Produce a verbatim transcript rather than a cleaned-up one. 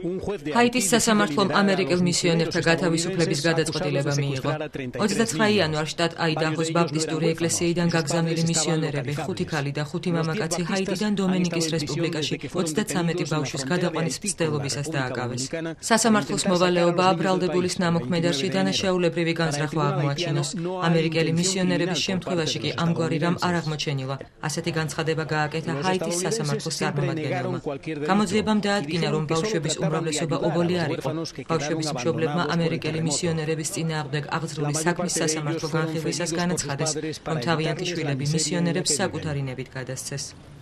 ჰაიტის სასამართლომ ამერიკელ მისიონერთა გათავისუფლების გადაწყვეტილება მიიღო. ოცდაცხრა იანვარს შტატ აიდაჰოს ბაპტისტური ეკლესიიდან გაგზავნილი მისიონერები, ხუთი ქალი და ხუთი მამაკაცი ჰაიტიდან დომინიკის რესპუბლიკაში ოცდაცამეტი ბავშვის გადაყვანის მცდელობისას დააკავეს. სასამართლოს მოვალეობაა ბრალდებულის ნამოქმედარში დანაშაულებრივი განზრახვა აღმოაჩინოს. ამერიკელი მისიონერების შემთხვევაში კი ამგვარი რამ არ აღმოჩენილა. ასეთი განცხადება გააკეთა ჰაიტის სასამართლოს წარმომადგენელმა. გამოძიებამ დაადგინა, რომ ბავშვების უმრავლესობა ობოლი არ იყო. ბავშვების მშობლებმა ამერიკელი მისიონერების წინააღმდეგ აღძრული საქმის სასამართლო განხილვისას განაცხადეს, რომ თავიანთი შვილები მისიონერებს საკუთარი ნებით გადასცეს.